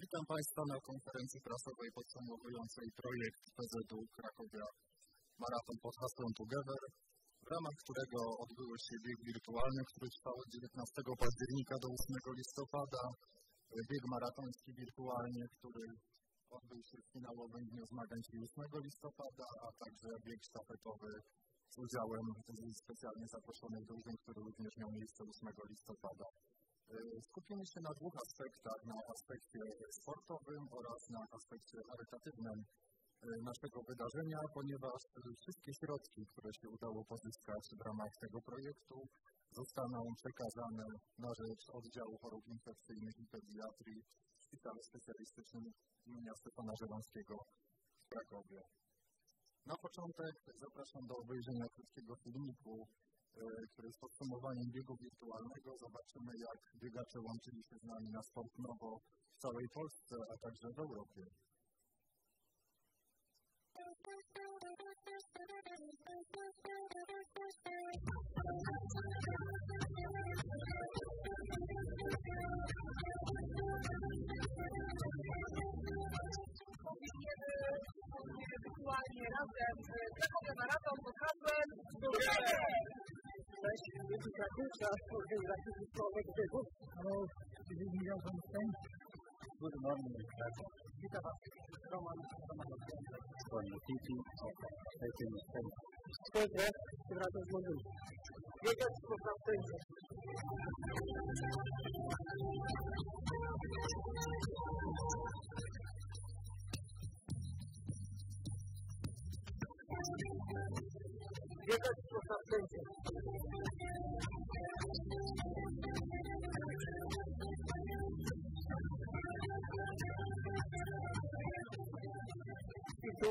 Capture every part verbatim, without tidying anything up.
Witam Państwa na konferencji prasowej podsumowującej projekt P Z U Krakowia Maraton pod hasłem Together, w ramach którego odbyły się bieg wirtualny, który trwał od dziewiętnastego października do ósmego listopada, bieg maratoński wirtualnie, który odbył się w finałowym dniu zmagań, czyli ósmego listopada, a także bieg sztafetowy z udziałem specjalnie zaproszonych drużyn, który również miał miejsce ósmego listopada. Skupimy się na dwóch aspektach, na aspekcie sportowym oraz na aspekcie charytatywnym naszego wydarzenia, ponieważ wszystkie środki, które się udało pozyskać w ramach tego projektu, zostaną przekazane na rzecz Oddziału Chorób Infekcyjnych i Pediatrii w Szpitalu Specjalistycznym im. Stefana Żeromskiego w Krakowie. Na początek zapraszam do obejrzenia krótkiego filmiku, który jest podsumowaniem biegu wirtualnego. Zobaczymy, jak biegacze łączyli się z nami na Sport Nowo w całej Polsce, a także w Europie. Wirtualnie razem Krakowia Maraton pod hasłem Together. Cześć, wielki Krakowia, organizacji zespołowych biegów. Hello, this is Miguel from Spain. Good morning, Krakow. Witam Was, Roman, Roman From the city of Spain, Spain. Dobrze, tym razem z Londynu. Biegać po Francji. Biegać po Francji. I tu?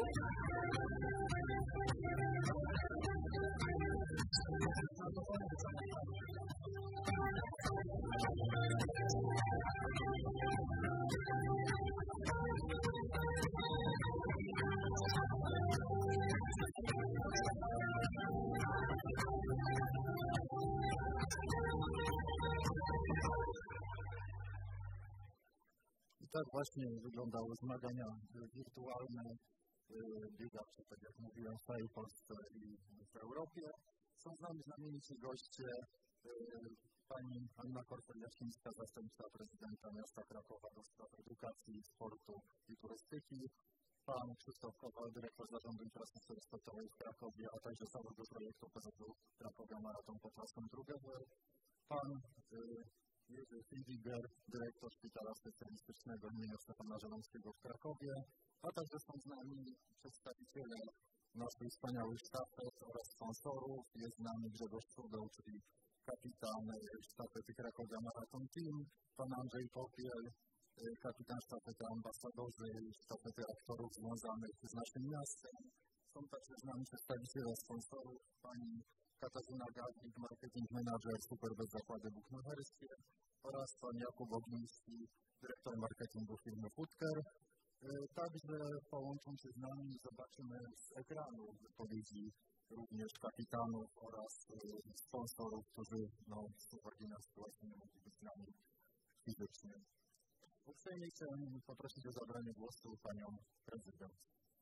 I tak właśnie wyglądały zmagania wirtualne biegaczy, tak jak mówiłem, w całej Polsce i w Europie. Są z nami znamienici goście, pani Anna Korfel-Jasińska, zastępca prezydenta miasta Krakowa do spraw edukacji, sportu i turystyki, pan Krzysztof Kowal, dyrektor Zarządu Infrastruktury Sportowej w Krakowie, a także całego projektu P Z U Krakowia Maraton pod hasłem Together, pan Jerzy Fidiger, dyrektor Szpitala Specjalistycznego im. Stefana Żeromskiego w Krakowie, a także są z nami przedstawiciele naszych wspaniałych sztafet oraz sponsorów. Jest z nami Grzegorz Cudeł, czyli kapitan sztafety Krakowia Maraton Team, pan Andrzej Popiel, kapitan sztafety ambasadorzy i sztafety aktorów związanych z naszym miastem. Są także z nami przedstawiciele sponsorów, pani Katarzyna Gawlik, marketing manager Superbet Zakłady Bukmacherskie oraz pan Jakub Ogiński, dyrektor marketingu firmy Foodcare. Także połączą się z nami i zobaczymy z ekranu wypowiedzi również kapitanów oraz sponsorów, którzy no, z uwagi na sytuację nie mogli być z nami fizycznie. Uprzejmie chciałem poprosić o zabranie głosu panią prezydent.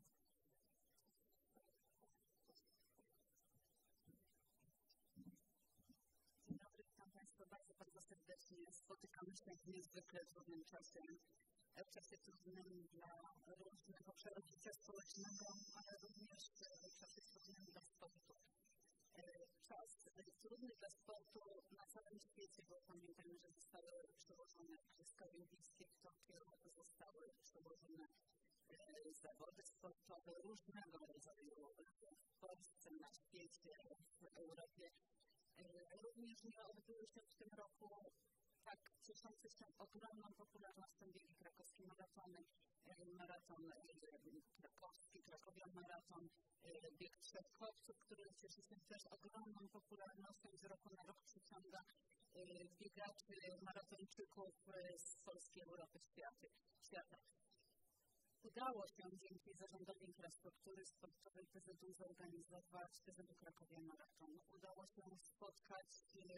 Bardzo, bardzo serdecznie spotykamy się w niezwykle trudnym czasie, w czasie trudnym dla różnych obszarów życia społecznego, ale również w czasie trudnym dla sportu. Czas trudny dla sportu na całym świecie, bo pamiętajmy, że zostały przełożone Igrzyska Olimpijskie w Tokio, zostały przełożone zawody sportowe różnego rodzaju w Polsce, na świecie, w Europie. Również nie odbyły się w tym roku tak cieszący się ogromną popularnością biegi krakowskie maratony, maraton krakowski, Krakowia Maraton, bieg trzech chłopców, który cieszy się też ogromną popularnością, z roku na rok przyciąga biegaczy, maratończyków z Polski, Europy, świata. Udało się dzięki Zarządowi Infrastruktury Sportowej P Z U zorganizować P Z U Krakowia Maraton. Udało się spotkać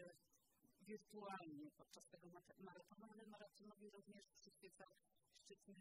wirtualnie podczas tego maratonu, ale maratonowi również przyświecał szczyt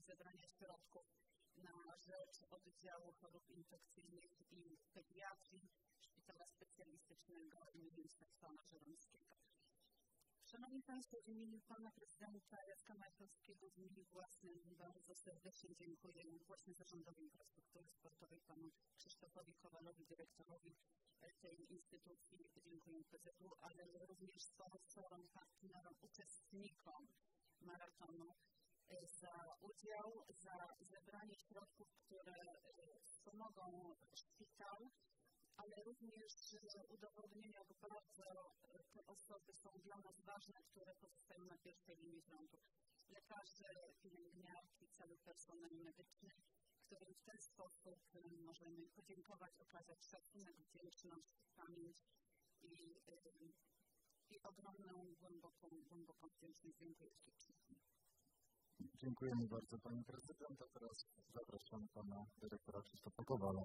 zebrania środków na rzecz oddziału chorób infekcyjnych i pediatrii Szpitala Specjalistycznego im. Stefana Żeromskiego. Szanowni Państwo, w imieniu Pana Prezydenta Jacka Majchrowskiego, w imieniu własnym bardzo serdecznie dziękuję właśnie Zarządowi Infrastruktury Sportowej, Panu Krzysztofowi Kowalowi, dyrektorowi tej instytucji, dziękuję P Z U, ale również sponsorom, partnerom, uczestnikom maratonu za udział, za zebranie środków, które wspomogą szpital, ale również udowodnienie, jak bardzo te osoby są dla nas ważne, które pozostają na pierwszej linii frontu. Lekarze, pielęgniarki, cały personel medyczny, którym w ten sposób możemy podziękować, okazać szacunek, wdzięczność, pamięć i, i ogromną, głęboką, głęboką wdzięczność. Dziękuję ślicznie. Dziękujemy bardzo Pani Prezydent, a teraz zapraszam Pana Dyrektora Krzysztofa Kowala.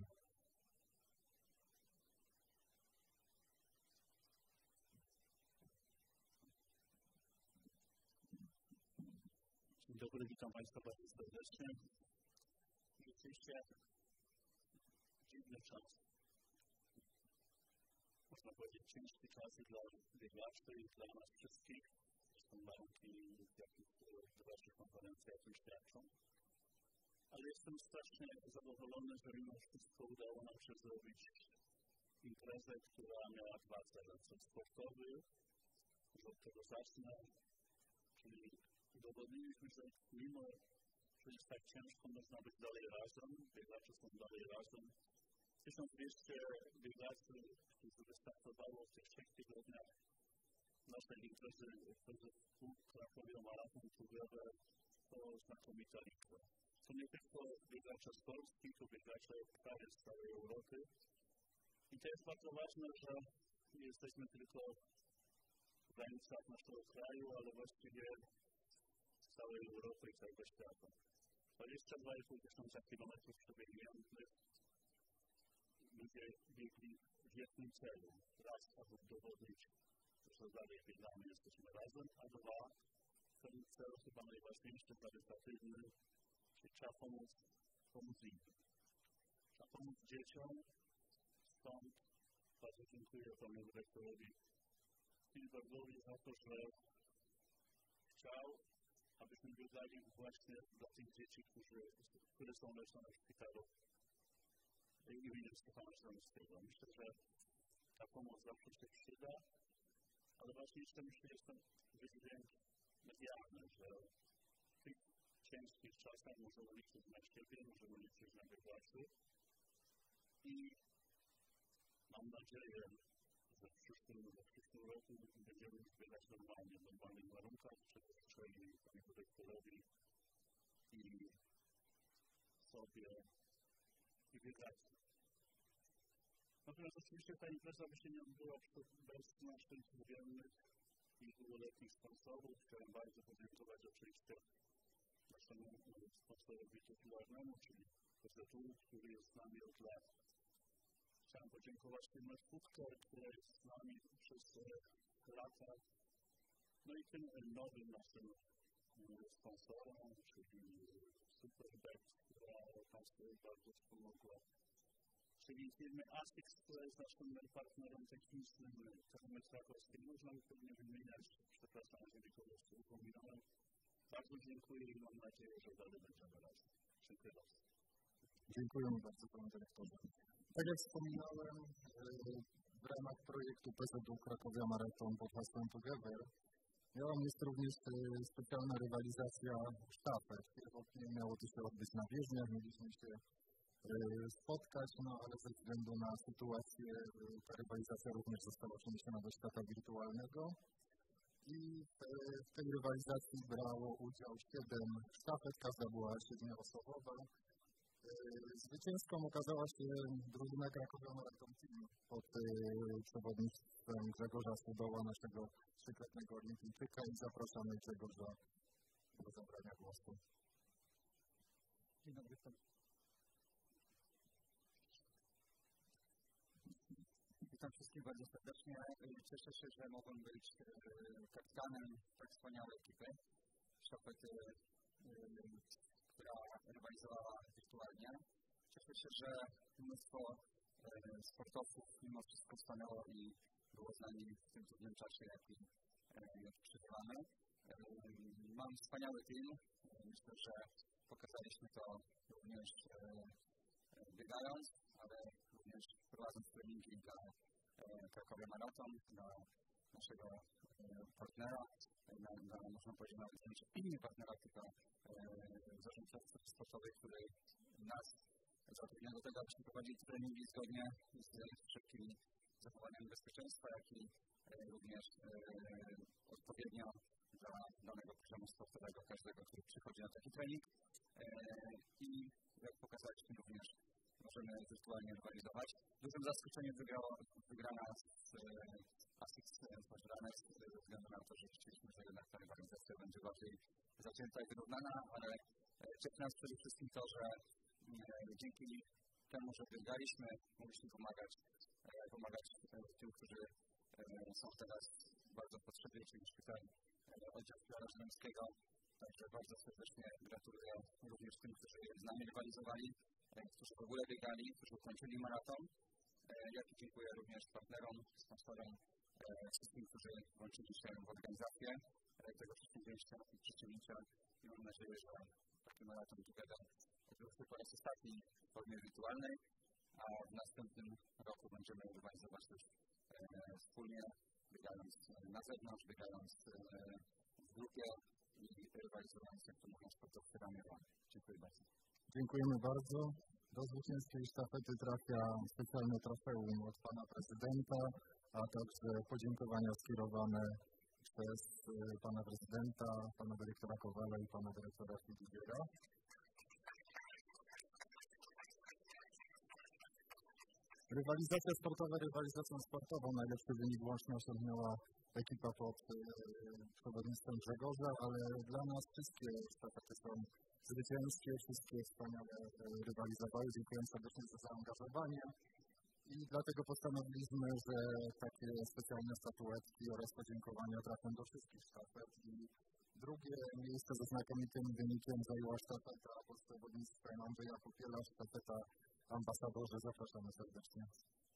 Dzień dobry, witam Państwa bardzo serdecznie. Rzeczywiście dziwny czas. Można powiedzieć ciężki czas i dla biegaczy, i dla nas wszystkich. Zresztą warunki, w jakich w Waszych konferencjach już świadczą. Ale jestem strasznie zadowolony, że mimo wszystko udało nam się zrobić imprezę, która miała dwa cele. Cel sportowy, że od tego zacznę, czyli udowodniliśmy, że mimo, że jest tak ciężko, można być dalej razem, biegacze są dalej razem. tysiąc dwieście biegaczy, którzy wystartowało w tych trzech tygodniach naszej imprezy w Krakowie Marathon Together, to znakomita liczba. To nie tylko biegacze z Polski, to biegacze prawie z całej Europy. I to jest bardzo ważne, że nie jesteśmy tylko w granicach naszego kraju, ale właściwie z całej Europy i całego świata. dwadzieścia dwa i pół tysiąca kilometrów przebiegniętych. Ludzie biegli w jednym celu. Raz, aby udowodnić, że dalej biegamy, jesteśmy razem, a dwa, ten cel chyba najważniejszy, charytatywny, czyli trzeba pomóc, pomóc innym. Trzeba pomóc dzieciom, stąd bardzo dziękuję Panu Dyrektorowi Spielbergowi za to, że chciał, abyśmy biegali właśnie dla tych dzieci, którzy, które są leczone w szpitalu im. Stefana Żeromskiego. Myślę, że ta pomoc zawsze się przyda, ale ważniejsze myślę jest ten wydźwięk medialny, że w tych ciężkich czasach możemy liczyć na siebie, możemy liczyć na biegaczy i mam nadzieję, że w przyszłym, w przyszłym roku będziemy już biegać normalnie, w normalnych warunkach, czego życzę Panu Dyrektorowi i sobie i biegaczy. Natomiast oczywiście ta impreza by się nie odbyła bez naszych wiernych i długoletnich sponsorów. Chciałem bardzo podziękować oczywiście naszemu sponsorowi tytularnemu, czyli P Z U, który jest z nami od lat. Chciałem podziękować firmie Foodcare, która jest z nami przez lata. No i tym nowym naszym sponsorom, czyli Superbet, która Państwu bardzo wspomogła. Czyli firmy ASICS, która jest naszym partnerem technicznym, termometra polskiego. Można by pewnie wymieniać, przepraszam, jeżeli kogoś upominałem. Bardzo dziękuję i mam nadzieję, że dalej będziemy razem. Dziękuję bardzo. Dziękujemy bardzo Panu Dyrektorze. Tak jak wspominałem, w ramach projektu P Z U Krakowia Marathon pod hasłem Together miała miejsce również specjalna rywalizacja sztafet. Pierwotnie miało to się odbyć na bieżniach, mieliśmy się spotkać, no ale ze względu na sytuację ta rywalizacja również została przeniesiona do świata wirtualnego i w tej rywalizacji brało udział siedem sztafet, każda była siedmioosobowa. Zwycięską okazała się drużyna Krakowia Marathon Team pod przewodnictwem Grzegorza Sudoła, naszego trzykrotnego olimpijczyka i zapraszamy Grzegorza do zabrania głosu. Dzień dobry. Witam wszystkich bardzo serdecznie. Cieszę się, że mogłem być kapitanem tak wspaniałej ekipy. Sztafety, która rywalizowała wirtualnie. Cieszę się, że mnóstwo sportowców mimo wszystko stanęło i było z nami w tym trudnym czasie, jaki przeżywamy. Mam wspaniały team. Myślę, że pokazaliśmy to również biegając, ale również prowadząc treningi dla Cracovia Marathon, dla naszego partnera, na, na, można powiedzieć nawet nie partnera, tylko zarządcy sportowej, który nas zatrudnia do tego, abyśmy prowadzili treningi zgodnie z wszelkimi zachowaniami bezpieczeństwa, jak i również odpowiednio dla danego poziomu sportowego każdego, który przychodzi na taki trening. I jak pokazaliśmy również, możemy wirtualnie rywalizować. Dużym zaskoczeniem wygrała, wygrana z Asics Runners, ze względu na to, że chcieliśmy, że jednak ta rywalizacja będzie bardziej zacięta i wyrównana, ale cieszy nas przede wszystkim to, że dzięki temu, że biegaliśmy, mogliśmy pomagać, pomagać tym, którzy są teraz bardzo potrzebni, czyli szpital oddział Szpitala Żeromskiego. Także bardzo serdecznie gratuluję również tym, którzy z nami rywalizowali, którzy w ogóle biegali, którzy ukończyli maraton. Jak i dziękuję również partnerom, sponsorom, wszystkim, którzy włączyli się w organizację tego przedsięwzięcia i mam nadzieję, że taki maraton Together odbył po raz ostatni w formie wirtualnej, a w następnym roku będziemy rywalizować już wspólnie, biegając na zewnątrz, biegając w grupie i rywalizując, jak to mówią sportowcy, ramię w ramię. Dziękuję bardzo. Dziękujemy bardzo. Do zwycięskiej sztafety trafia specjalne trofeum od pana prezydenta, a także podziękowania skierowane przez pana prezydenta, pana dyrektora Kowala i pana dyrektora Fidigiera. Rywalizacja sportowa rywalizacją sportową. Najlepszy wynik łącznie osiągnęła ekipa pod e, przewodnictwem Grzegorza, ale dla nas wszystkie sztafety są zwycięskie, wszystkie wspaniale e, rywalizowały. Dziękuję serdecznie za zaangażowanie i dlatego postanowiliśmy, że takie specjalne statuetki oraz podziękowania trafią do wszystkich sztafet. I drugie miejsce ze znakomitym wynikiem zajęła sztafeta pod przewodnictwem Andrzeja Kupiela, sztafeta Ambasadorze. Zapraszamy serdecznie.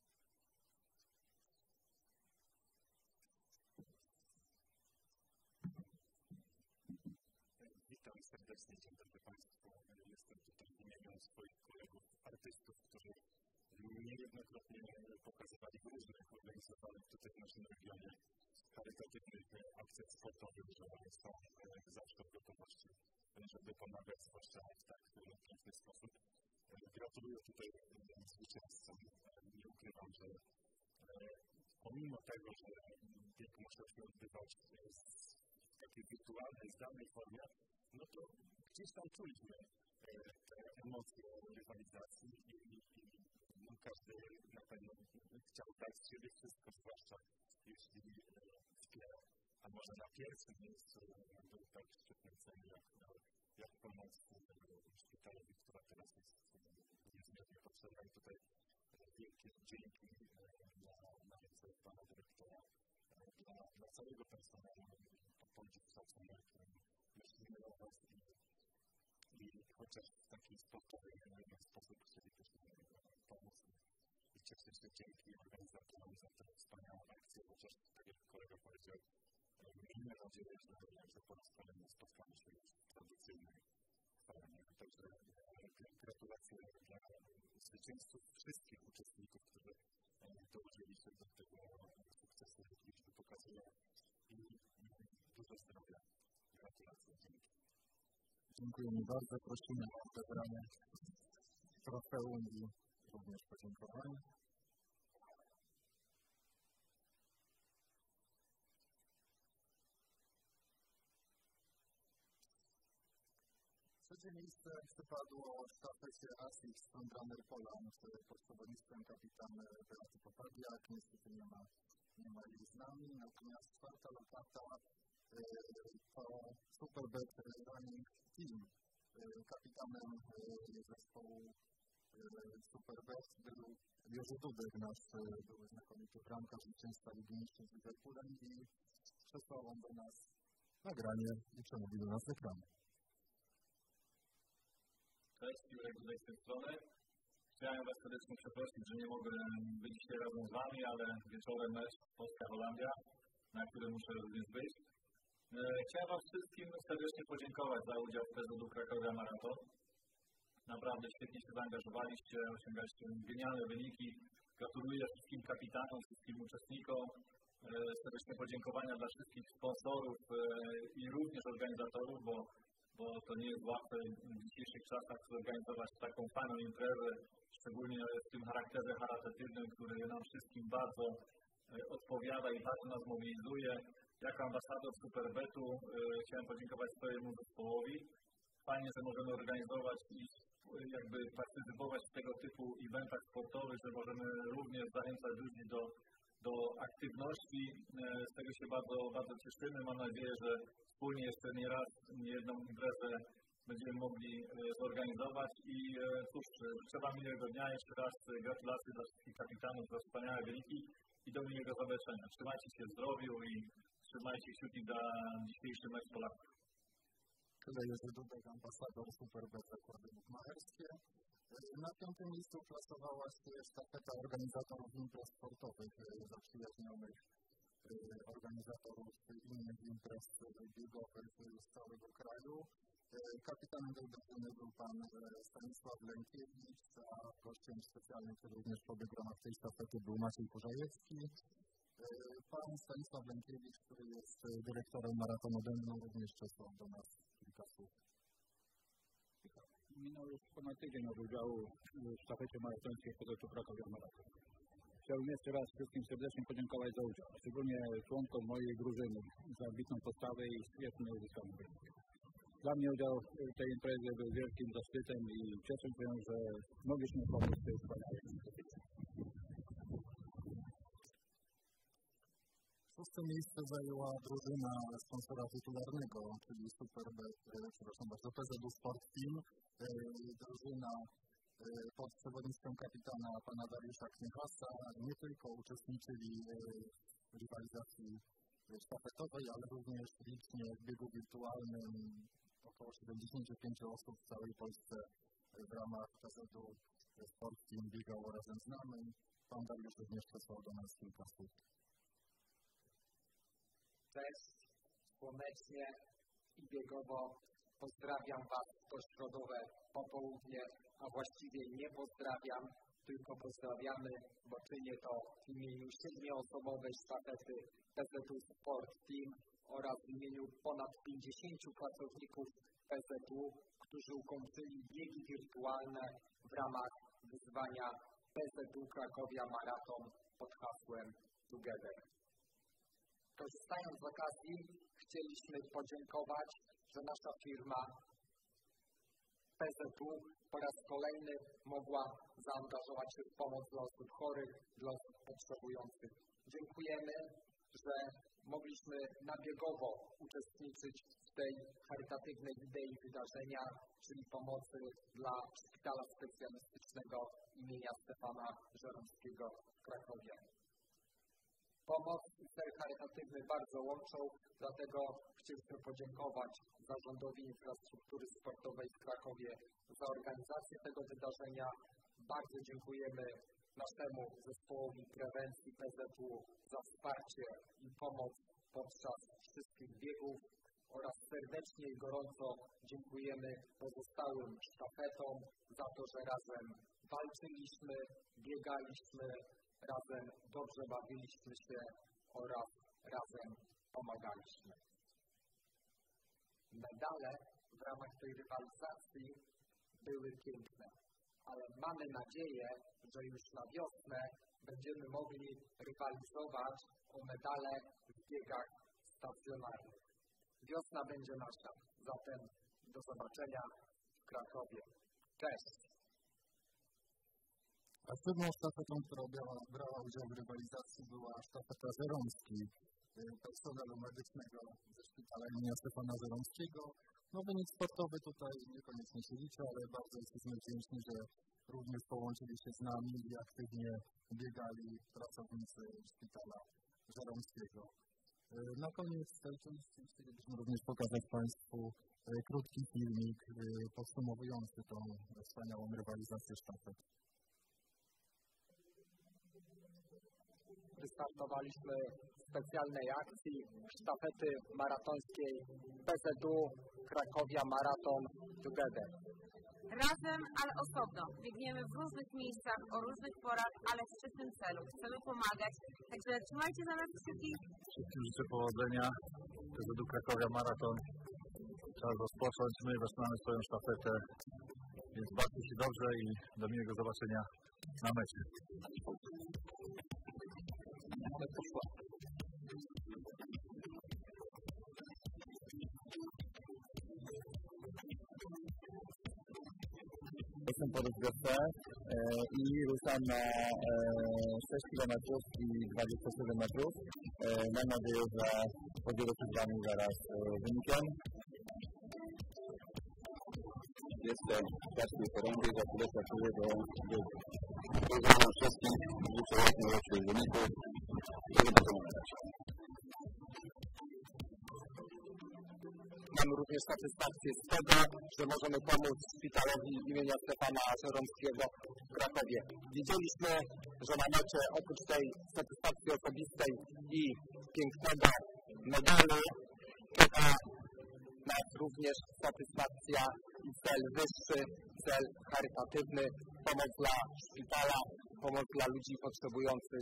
Witam serdecznie, dzień dobry Państwu. Jestem tutaj w imieniu swoich kolegów artystów, którzy niejednokrotnie pokazywali w różnych organizowanych tutaj w naszym regionie charytatywnych akcjach sportowych, że są zawsze w gotowości, żeby pomagać, zwłaszcza w tak piękny sposób. Gratuluję tutaj zwycięzcom. Nie ukrywam, że pomimo tego, że bieg musiał się odbywać w takiej wirtualnej, zdalnej formie, no to gdzieś tam czuliśmy te emocje rywalizacji i, i no, każdy na pewno chciał dać z siebie wszystko, zwłaszcza jeśli w tle, a może na pierwszym miejscu był tak szczytny cel, jak, jak pomoc szpitalowi, która teraz jest niezmiernie potrzebna. I tutaj wielkie dzięki dla, dla pana dyrektora, dla, dla całego personelu, podziw szacunek. Myślimy o was i, i chociaż w taki sportowy sposób chcielibyśmy pomóc. I cieszę się dzięki organizatorom za tę wspaniałą akcję, chociaż tak jak kolega powiedział, miejmy nadzieję, że, że po raz kolejny spotkamy się już w tradycyjnej formie. Także gratulacje dla zwycięzców, wszystkich uczestników, którzy dołożyli się do tego sukcesu, jaki pokazują i dużo zdrowia. Gratulacje, dzięki. Dziękujemy bardzo. Prosimy o odebranie trofeum i również podziękowania. Trzecie miejsce przypadło sztafecie Asics Runner Poland pod przewodnictwem kapitan Beaty Popabiak. Niestety nie ma, nie ma jej z nami. Natomiast czwarta lokata to Superbet Running Team. Kapitanem zespołu Superbet był Jerzy Dudek, nasz były znakomity bramkarz zwycięstwa Ligi Mistrzów z Liverpoolem i przesłał on do nas nagranie i przemówił do nas z ekranu. Cześć, Jurek tutaj z tej strony. Chciałem Was serdecznie przeprosić, że nie mogę być dzisiaj razem z Wami, ale wieczorem mecz Polska-Holandia, na który muszę również być. Chciałem Wam wszystkim serdecznie podziękować za udział w P Z U Krakowia Maraton. Naprawdę świetnie się zaangażowaliście, osiągaliście genialne wyniki. Gratuluję wszystkim kapitanom, wszystkim uczestnikom. Serdecznie podziękowania dla wszystkich sponsorów i również organizatorów, bo, bo to nie jest łatwe w dzisiejszych czasach zorganizować taką fajną imprezę, szczególnie w tym charakterze charytatywnym, który nam wszystkim bardzo odpowiada i bardzo nas mobilizuje. Jako ambasador Superbetu chciałem podziękować swojemu zespołowi. Fajnie, że możemy organizować i jakby partycypować w tego typu eventach sportowych, że możemy również zachęcać ludzi do, do aktywności. Z tego się bardzo, bardzo cieszymy. Mam nadzieję, że wspólnie jeszcze nie raz, nie jedną imprezę będziemy mogli zorganizować i cóż, życzę Wam miłego dnia. Jeszcze raz gratulacje dla wszystkich kapitanów za wspaniałe wyniki i do miłego zobaczenia. Trzymajcie się w zdrowiu i trzymajcie kciuki za dzisiejszy mecz Polaków. Tyle Jerzy Dudek, ambasador Superbet Zakłady Bukmacherskie. Na piątym miejscu plasowała się sztafeta organizatorów imprez sportowych, zaprzyjaźnionych organizatorów innych imprez biegowych z całego kraju. Kapitanem tej drużyny był pan Stanisław Lękiewicz, a gościem specjalnym, który również pobiegł w ramach tej sztafety, był Maciej Kurzajewski. Pan Stanisław Lękiewicz, który jest dyrektorem Maratonu Dębno, również przesłał do nas kilka słów. Minął już ponad tydzień od udziału w sztafecie maratońskiej P Z U Krakowia Maraton. Chciałbym jeszcze raz wszystkim serdecznie podziękować za udział, szczególnie członkom mojej drużyny za ambitną postawę i świetny uzyskany wynik. Dla mnie udział w tej imprezie był wielkim zaszczytem i cieszę się, że mogliśmy pomóc tej wspaniałej instytucji. Szóste miejsce zajęła drużyna sponsora tytularnego, czyli Superbet, przepraszam bardzo, P Z U Sport Team. Drużyna pod przewodnictwem kapitana pana Dariusza Kniechasa nie tylko uczestniczyli w rywalizacji sztafetowej, ale również licznie w biegu wirtualnym. Około siedemdziesiąt pięć osób w całej Polsce w ramach P Z U Sport Team biegało razem z nami. Pan Dariusz również przesłał do nas kilka słów. Cześć, słonecznie i biegowo pozdrawiam Was w to środowe popołudnie, a właściwie nie pozdrawiam, tylko pozdrawiamy, bo czynię to w imieniu siedmioosobowej sztafety P Z U Sport Team oraz w imieniu ponad pięćdziesięciu pracowników P Z U, którzy ukończyli biegi wirtualne w ramach wyzwania P Z U Krakowia Maraton pod hasłem Together. Korzystając z okazji, chcieliśmy podziękować, że nasza firma P Z U po raz kolejny mogła zaangażować się w pomoc dla osób chorych, dla osób potrzebujących. Dziękujemy, że mogliśmy nabiegowo uczestniczyć w tej charytatywnej idei wydarzenia, czyli pomocy dla Szpitala Specjalistycznego imienia Stefana Żeromskiego w Krakowie. Pomoc i cel charytatywny bardzo łączą, dlatego chcieliśmy podziękować Zarządowi Infrastruktury Sportowej w Krakowie za organizację tego wydarzenia. Bardzo dziękujemy naszemu zespołowi prewencji P Z U za wsparcie i pomoc podczas wszystkich biegów oraz serdecznie i gorąco dziękujemy pozostałym sztafetom za to, że razem walczyliśmy, biegaliśmy, razem dobrze bawiliśmy się oraz razem pomagaliśmy. Medale w ramach tej rywalizacji były piękne, ale mamy nadzieję, że już na wiosnę będziemy mogli rywalizować o medale w biegach stacjonarnych. Wiosna będzie nasza, zatem do zobaczenia w Krakowie. Cześć! A siódmą sztafetą, która brała, brała udział w rywalizacji, była sztafeta Żeromski, personelu medycznego ze Szpitala imienia Stefana Żeromskiego. No wynik sportowy tutaj niekoniecznie się liczy, ale bardzo jesteśmy wdzięczni, że również połączyli się z nami i aktywnie biegali pracownicy Szpitala Żeromskiego. Na koniec tej części chcielibyśmy również pokazać Państwu krótki filmik podsumowujący tą wspaniałą rywalizację sztafet. Wystartowaliśmy w specjalnej akcji sztafety maratońskiej P Z U Krakowia Marathon Together. Razem, ale osobno. Biegniemy w różnych miejscach, o różnych porach, ale w szczytnym celu. Chcemy pomagać, także trzymajcie za nas kciuki. Wszystkim życzę powodzenia. P Z U Krakowia Maraton. Trzeba rozpocząć. My zaczynamy swoją sztafetę, więc bawcie się dobrze i do miłego zobaczenia na mecie. Jestem po rozgrzewce i ruszam na sześć kilometrów i dwadzieścia siedem metrów. Mam nadzieję, że podzielę się z Wami zaraz wynikiem. Jestem w takiej porządku, za chwilę startuję do pozdrawiam wszystkich, życzę jak najlepszych wyników i do zobaczenia. Mamy również satysfakcję z tego, że możemy pomóc szpitalowi imienia Stefana Żeromskiego w Krakowie. Wiedzieliśmy, że na mecie oprócz tej satysfakcji osobistej i pięknego medalu czeka nas również satysfakcja i cel wyższy, cel charytatywny, pomoc dla szpitala, pomoc dla ludzi potrzebujących.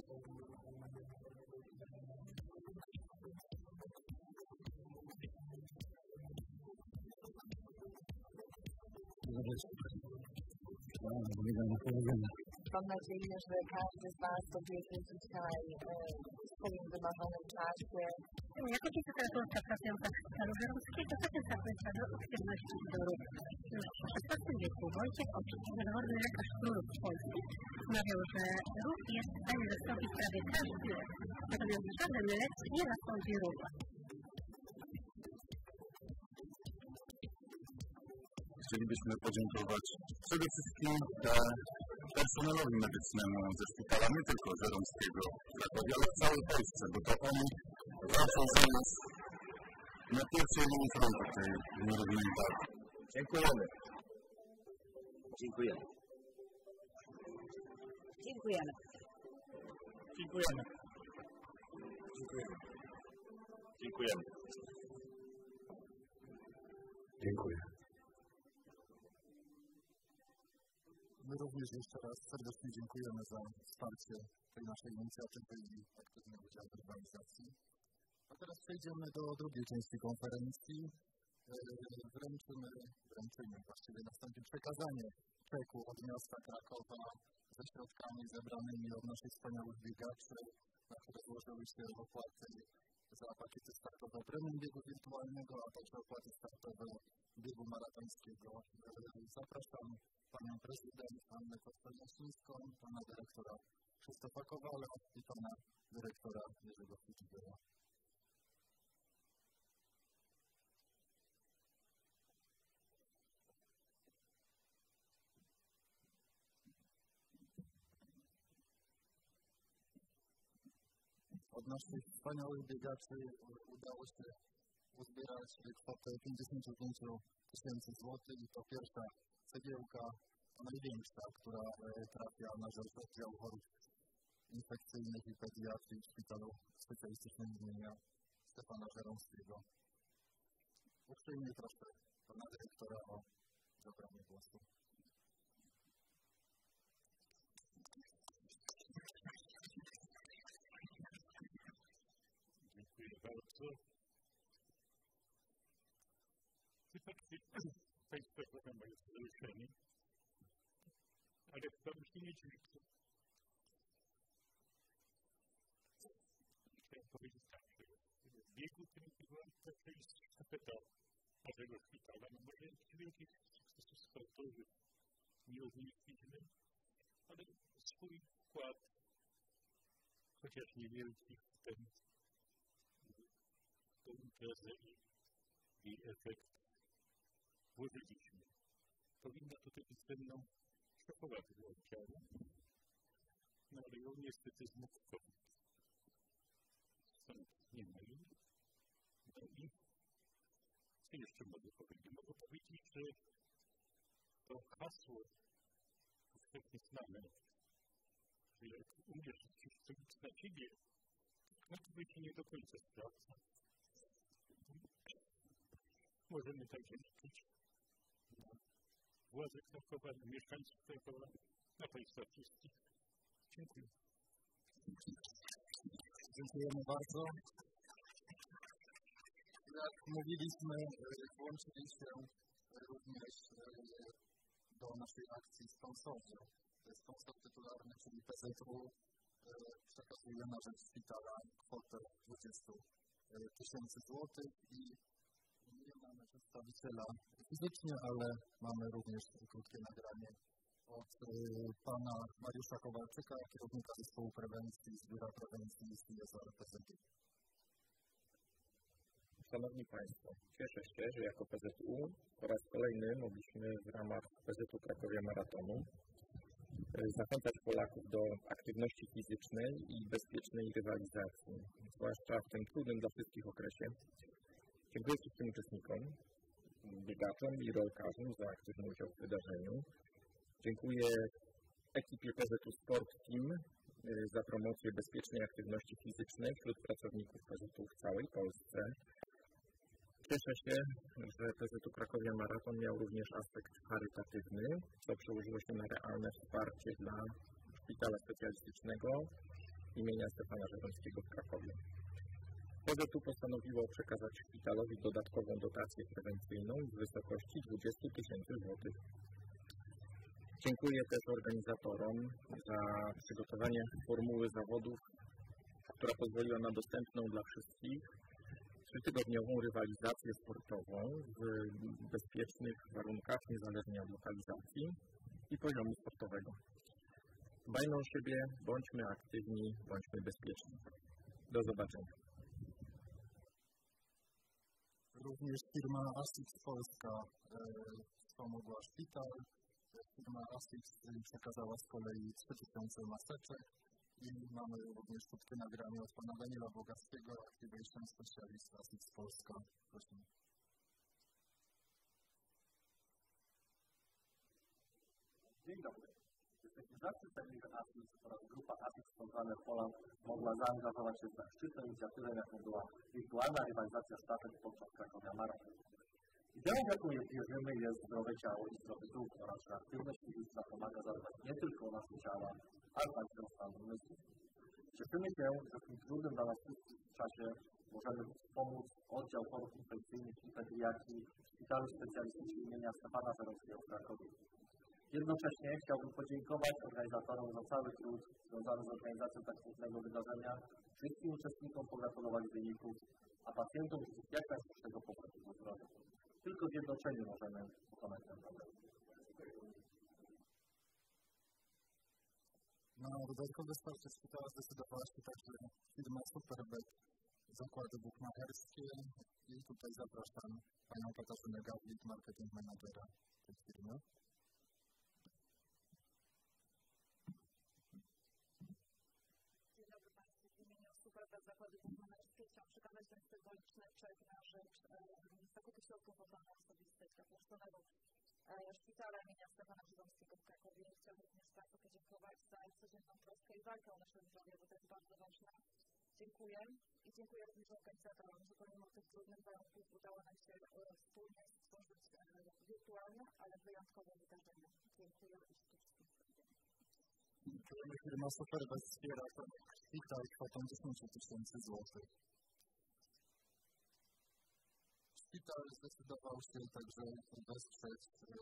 Mam nadzieję, że każdy z Was dobiegnie dzisiaj w swoim wymarzonym czasie. Jako fizjoterapeutka pracująca w szpitalu żeromskiego satysfakcja do aktywności i do ruchu. W szesnastym wieku Wojciech Oczyk, zawodowany lekarz królów Polski, mawiał, że ruch jest w stanie zastąpić prawie każdy lek. Natomiast żaden lek nie zastąpi ruchu. Chcielibyśmy podziękować przede wszystkim personelowi medycznemu ze szpitala, nie tylko żeromskiego w Krakowie, ale w całej Polsce, bo to oni walczą za nas na pierwszej linii frontu tej nierównej walki. Dziękujemy. Dziękujemy. Dziękujemy. Dziękujemy. Dziękujemy. Dziękujemy. Dziękuję. My również jeszcze raz serdecznie dziękujemy za wsparcie tej naszej inicjatywy i aktywny udział w organizacji. A teraz przejdziemy do drugiej części konferencji. Wręczymy, wręczymy, właściwie nastąpi przekazanie czeku od miasta Krakowa ze środkami zebranymi od naszych wspaniałych biegaczy, na które złożyły się opłaty za pakiety startowe premium biegu wirtualnego, a także opłaty startowe biegu maratońskiego. Zapraszam panią prezydent Annę Kotwel-Jasińską, pana dyrektora Krzysztofa Kowala i pana dyrektora Jerzego Ficzygera. Od naszych wspaniałych biegaczy udało się uzbierać kwotę pięćdziesiąt pięć tysięcy złotych i to pierwsza cegiełka, a największa, która trafia na rzecz oddziału chorób infekcyjnych i pediatrii w szpitalu specjalistycznym imienia Stefana Żeromskiego. Uprzejmie proszę pana dyrektora o zabranie głosu. Dziękuję bardzo. Państwo program jest zawieszeni, ale chyba musimy mieć więcej. Chciałem powiedzieć tak, że w biegu tym była to jest sztafeta naszego szpitala. No może wielkich sukcesów sportowych nie odnieśliśmy, ale swój wkład, chociaż niewielki, w ten tę imprezę i jej efekt włożyliśmy. Powinna tutaj być ze mną szefowa tego oddziału, no ale ją niestety zmógł COVID. Stąd nie ma jej. I co jeszcze mogę powiedzieć? Mogę powiedzieć, że to hasło powszechnie znane, że jak umiesz coś zrobić dla siebie, to to się nie do końca sprawdza. Możemy tak liczyć na władze Krakowa, na mieszkańców Krakowa, na Państwa wszystkich. Dziękuję. Dziękujemy bardzo. Jak mówiliśmy, włączyli się również do naszej akcji sponsorzy. Sponsor tytularny, czyli P Z U, przekazuje na rzecz szpitala kwotę dwadzieścia tysięcy złotych i nie mamy przedstawiciela fizycznie, ale mamy również krótkie nagranie od y, pana Mariusza Kowalczyka, kierownika zespołu prewencji z Biura Prewencji C S R P Z U. Szanowni Państwo, cieszę się, że jako P Z U po raz kolejny mogliśmy w ramach P Z U Krakowie Maratonu zachęcać Polaków do aktywności fizycznej i bezpiecznej rywalizacji, zwłaszcza w tym trudnym dla wszystkich okresie. Dziękuję wszystkim uczestnikom, biegaczom i rolkarzom za aktywny udział w wydarzeniu. Dziękuję ekipie P Z U Sport Team za promocję bezpiecznej aktywności fizycznej wśród pracowników P Z U w całej Polsce. Cieszę się, że P Z U Krakowia Maraton miał również aspekt charytatywny, co przełożyło się na realne wsparcie dla Szpitala Specjalistycznego imienia Stefana Żeromskiego w Krakowie. P Z U postanowiło przekazać szpitalowi dodatkową dotację prewencyjną w wysokości dwadzieścia tysięcy złotych. Dziękuję też organizatorom za przygotowanie formuły zawodów, która pozwoliła na dostępną dla wszystkich trzytygodniową rywalizację sportową w bezpiecznych warunkach, niezależnie od lokalizacji i poziomu sportowego. Dbajmy o siebie, bądźmy aktywni, bądźmy bezpieczni. Do zobaczenia. Również firma Asix Polska e, wspomogła szpital. Firma Asix przekazała z kolei trzy tysiące maseczek i mamy również krótkie nagranie od pana Daniela Bogackiego, Activation Specialist Asix Polska. Prosimy. Dzień dobry. Jesteśmy zawsze pewni, że Asix oraz grupa Asix Spontanel Poland mogła zaangażować się w tak szczytną inicjatywę, jaką była wirtualna rywalizacja sztafet podczas Krakowia Maraton. Ideą, jaką wierzymy, jest zdrowe ciało i zdrowy duch oraz że aktywność fizyczna pomaga zadbać nie tylko o nasze ciała, ale także o stan umysłu. Cieszymy się, że w tym trudnym dla nas czasie możemy wspomóc oddział chorób infekcyjnych i pediatrii w Szpitalu Specjalistycznym imienia Stefana Żeromskiego w Krakowie. Jednocześnie chciałbym podziękować organizatorom za cały trud związany z organizacją tak trudnego wydarzenia, wszystkim uczestnikom pogratulować wyników, a pacjentom życzyć jak najszybszego powrotu do zdrowia. Tylko zjednoczeni możemy pokonać ten problem. Na dodatkowe wsparcie szpitala zdecydowała się także firma Superbet, zakłady bukmacherskie i tutaj zapraszam panią Katarzynę Gawlik, marketing managera tej firmy. Dzień dobry Państwu. W imieniu Superbet Zakłady Bukmacherskie chciałam przekazać ten symboliczny czek na rzecz zakupu środków ochrony osobistej dla personelu Szpitala imienia Stefana Żeromskiego w Krakowie. Chciałam również Państwu podziękować za codzienną troskę i walkę o nasze zdrowie, bo to jest bardzo ważne. Dziękuję i dziękuję również organizatorom, że pomimo tych trudnych warunków udało nam się wspólnie stworzyć wirtualne, ale wyjątkowe wydarzenie. Dziękuję i wszystkim. Firma Superbet wspiera ten szpital kwotą dziesięć tysięcy złotych. Szpital zdecydował się także wesprzeć,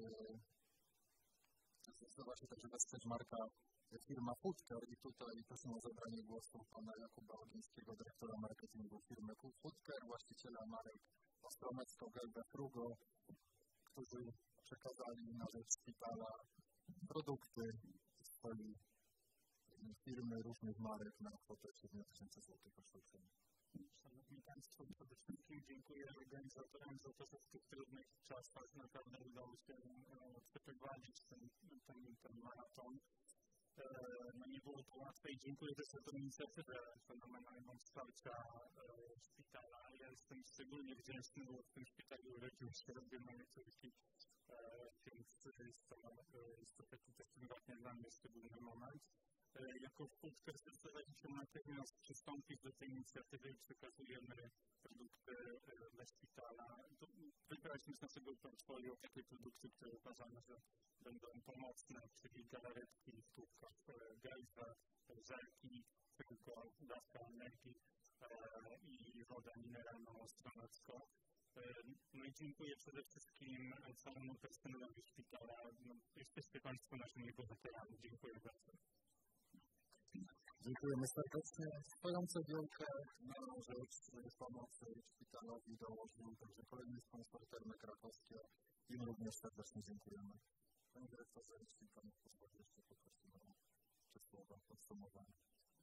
yy, zdecydował się także wesprzeć marka firma Foodcare i tutaj proszę o zabranie głosu pana Jakuba Ogińskiego, dyrektora marketingu firmy Foodcare, właściciela marek Ostromecko, Gelbe, Frugo, którzy przekazali na rzecz szpitala produkty swojej firmy różnych marek na kwotę siedem tysięcy złotych. Szanowni Państwo, przede wszystkim dziękuję organizatorom za to, że w tych trudnych czasach naprawdę udało się przeprowadzić ten, ten, ten maraton. No nie było to łatwe i dziękuję też za tę inicjatywę fenomenalną wsparcia szpitala. Ja jestem szczególnie wdzięczny, bo w tym szpitalu urodził się robię moje córki, więc jest to, jest to taki też prywatnie dla mnie szczególny moment. Jako Foodcare zdecydowaliśmy się natychmiast przystąpić do tej inicjatywy i przekazujemy produkty dla szpitala. Wybraliśmy z naszego portfolio takie produkty, które uważamy, że będą pomocne, czyli galaretki, wtórka, gejza, żelki, tylko dawka energii i woda mineralna ostronacka. No i dziękuję przede wszystkim całemu personelowi szpitala. No, jesteście Państwo naszymi bohaterami. Dziękuję bardzo. Dziękujemy serdecznie. Swoją cegiełkę na rzecz pomocy szpitalowi dołożył także kolejny sponsor Termy Krakowskie. Im również serdecznie dziękujemy. Panie dyrektorze, jeśli Pan pozwoli, jeszcze poprosimy o trzy słowa podsumowania.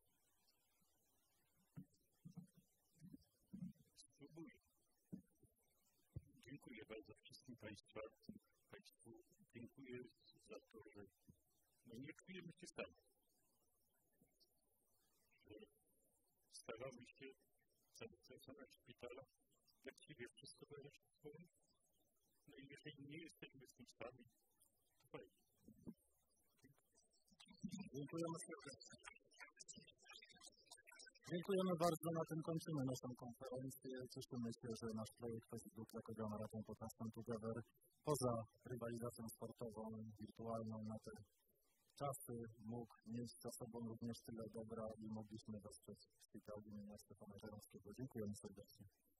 Spróbuję. Dziękuję bardzo wszystkim Państwa. Państwu dziękuję za to, że no nie czujemy się sami. Staramy się zainteresować szpitala, właściwie wszystko zależy od swoim. No i jeżeli nie jesteśmy z tym sami, to fajnie. Dziękujemy serdecznie. Dziękujemy bardzo. Na tym kończymy naszą konferencję. Cieszymy się, że nasz projekt Festiwalu Krakowia Marathon Podcastem Together poza rywalizacją sportową, wirtualną na te czasy mógł mieć za sobą również tyle dobra i mogliśmy wesprzeć szpital imienia Stefana Żeromskiego. Dziękujemy serdecznie.